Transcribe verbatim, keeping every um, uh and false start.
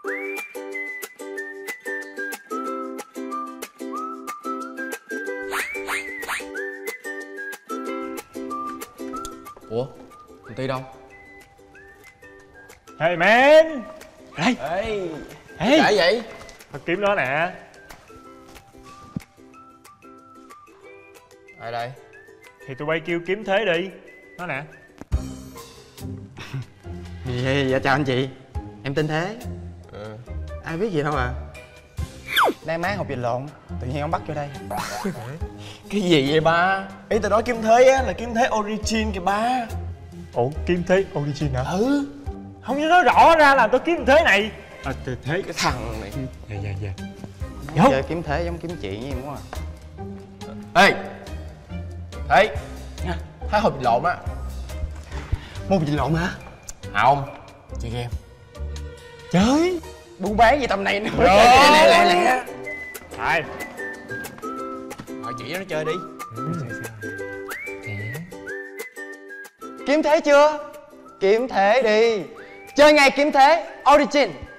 Ủa, thằng Ti đâu? Hey man. Đây. Ê, Ê. Cái vậy? Tao kiếm nó nè. Ai đây? Thì tụi bay kêu kiếm Thế đi. Nó nè. Dạ, dạ chào anh chị. Em tên Thế. Ừ. Ai biết gì đâu à. Đang má học dịch lộn, tự nhiên ông bắt vô đây. Cái gì vậy ba? Ý tao nói kiếm Thế á là kiếm Thế origin kìa ba. Ủa kiếm Thế origin hả? Ừ. Không như nói rõ ra làm tao kiếm Thế này. À Thế Cái thằng này. Dạ dạ dạ. Không chơi kiếm Thế giống kiếm chị với em quá à. Ê Thế Thái học dịch lộn á. Môn dịch lộn hả? Không, chơi game. Trời, buôn bán gì tầm này nữa. Rồi, lẹ lẹ lẹ. Ai? Hỏi chị nó chơi đi. Kiếm Thế chưa? Kiếm Thế đi. Chơi ngay kiếm Thế origin.